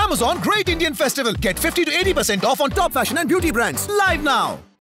Amazon Great Indian Festival. Get 50 to 80% off on top fashion and beauty brands. Live now.